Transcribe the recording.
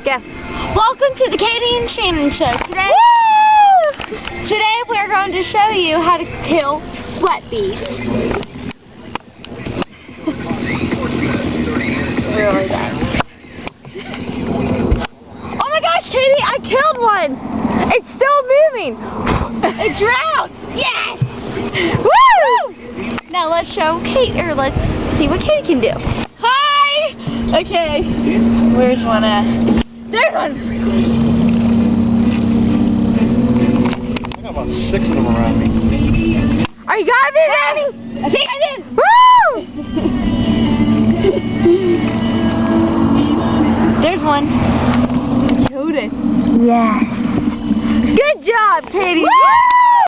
Go. Welcome to the Katie and Shannon show. Today we're going to show you how to kill sweat bees. Really bad. Oh my gosh, Katie, I killed one! It's still moving! It drowned! Yes! Woo! Now let's show Kate, or let's see what Katie can do. Hi! Okay, where's one at? There's one! I got about 6 of them around me. Are you got me, Daddy? I think I did! Woo! There's one. You killed it. Yes. Good job, Katie! Woo!